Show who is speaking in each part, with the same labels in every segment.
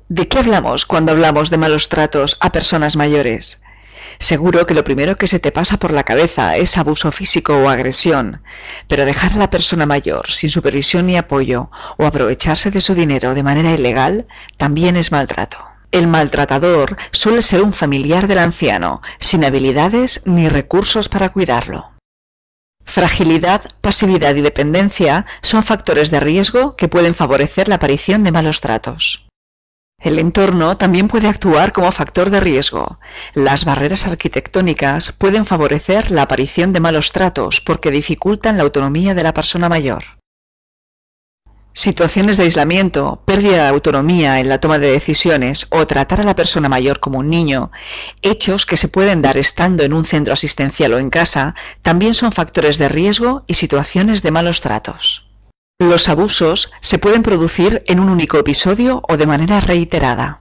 Speaker 1: ¿De qué hablamos cuando hablamos de malos tratos a personas mayores? Seguro que lo primero que se te pasa por la cabeza es abuso físico o agresión, pero dejar a la persona mayor sin supervisión ni apoyo o aprovecharse de su dinero de manera ilegal también es maltrato. El maltratador suele ser un familiar del anciano, sin habilidades ni recursos para cuidarlo. Fragilidad, pasividad y dependencia son factores de riesgo que pueden favorecer la aparición de malos tratos. El entorno también puede actuar como factor de riesgo. Las barreras arquitectónicas pueden favorecer la aparición de malos tratos porque dificultan la autonomía de la persona mayor. Situaciones de aislamiento, pérdida de autonomía en la toma de decisiones o tratar a la persona mayor como un niño, hechos que se pueden dar estando en un centro asistencial o en casa, también son factores de riesgo y situaciones de malos tratos. Los abusos se pueden producir en un único episodio o de manera reiterada.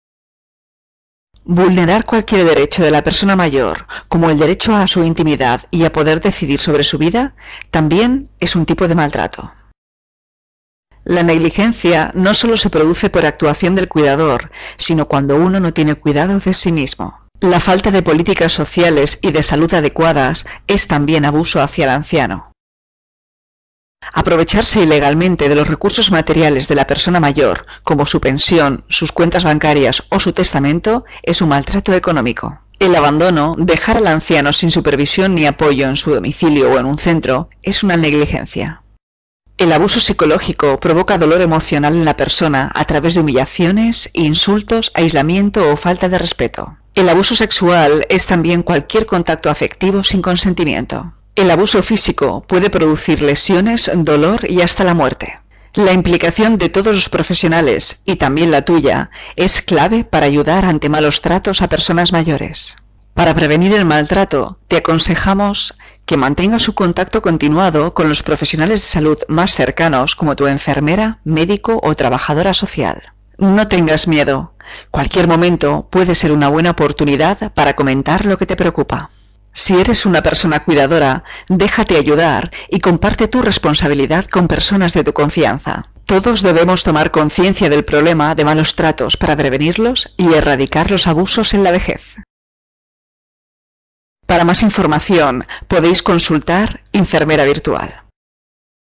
Speaker 1: Vulnerar cualquier derecho de la persona mayor, como el derecho a su intimidad y a poder decidir sobre su vida, también es un tipo de maltrato. La negligencia no solo se produce por actuación del cuidador, sino cuando uno no tiene cuidado de sí mismo. La falta de políticas sociales y de salud adecuadas es también abuso hacia el anciano. Aprovecharse ilegalmente de los recursos materiales de la persona mayor, como su pensión, sus cuentas bancarias o su testamento, es un maltrato económico. El abandono, dejar al anciano sin supervisión ni apoyo en su domicilio o en un centro, es una negligencia. El abuso psicológico provoca dolor emocional en la persona a través de humillaciones, insultos, aislamiento o falta de respeto. El abuso sexual es también cualquier contacto afectivo sin consentimiento. El abuso físico puede producir lesiones, dolor y hasta la muerte. La implicación de todos los profesionales, y también la tuya, es clave para ayudar ante malos tratos a personas mayores. Para prevenir el maltrato, te aconsejamos que mantengas un contacto continuado con los profesionales de salud más cercanos como tu enfermera, médico o trabajadora social. No tengas miedo. Cualquier momento puede ser una buena oportunidad para comentar lo que te preocupa. Si eres una persona cuidadora, déjate ayudar y comparte tu responsabilidad con personas de tu confianza. Todos debemos tomar conciencia del problema de malos tratos para prevenirlos y erradicar los abusos en la vejez. Para más información podéis consultar Enfermera Virtual.